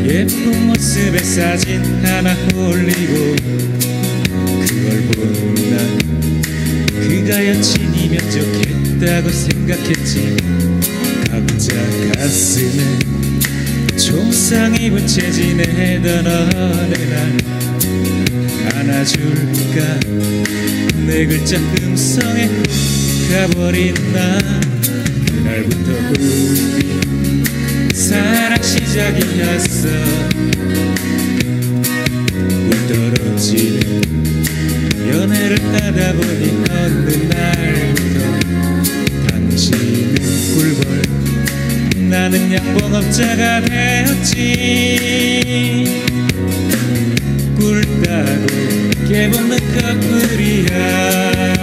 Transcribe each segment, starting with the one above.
예쁜 모습의 사진 하나 올리고 그걸 보는 난 그가 여친이면 좋겠다고 생각했지. 각자 가슴에 총상 입은 채 지내던 어느 날 안아줄까 내 글자 음성에 가버린 나. 그날부터 우리 사랑 시작이었어. 꿀떨어지는 연애를 하다 보니 어느 날부터 당신은 꿀벌 나는 양봉업자가 되었지. 꿀 따고 깨볶는 커플이야.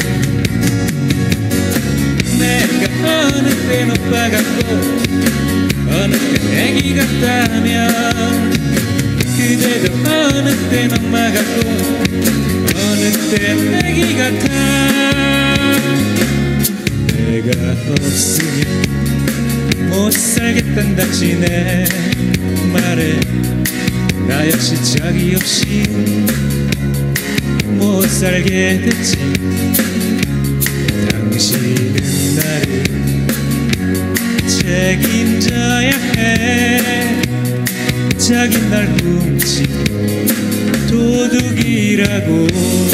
내가 어느 땐 오빠 같고 어느 땐 애기 같다면 그대도 어느 땐 엄마 같고 어느 땐 애기 같아. 내가 없으면 못 살겠단 당신의 말에 나 역시 짝이 없이 못 살게 됐지. 당신은 나를 책임져야 해. 자긴 날 훔친 도둑이라고.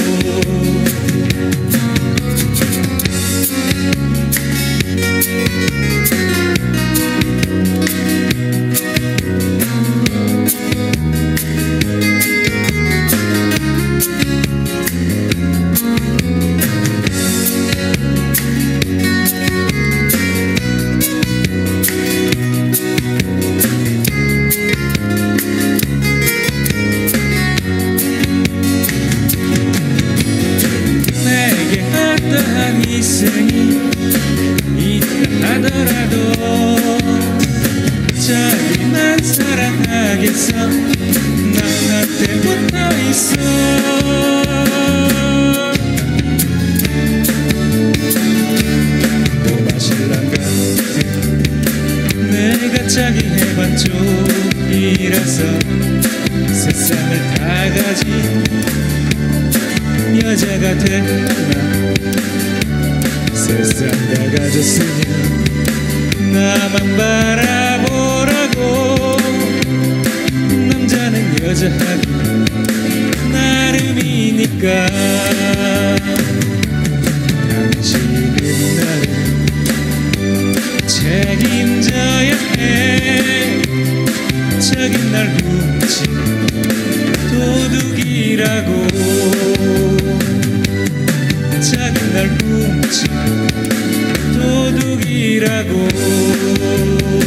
어떠한 희생이 있다 하더라도 자기만 사랑하겠어. 난 나한테 붙어있어. 꼬마 신랑 같은 내가 자기 해반 쪽이라서 세상을 다 가진 여자가 됐구나. 세상 다 가졌으면 나만 바라보라고. 남자는 여자하기 나름이니까. 당신은 나를 책임져야 해. 자긴 날 훔친 도둑이라고. 자긴 날 훔친 도둑이라고.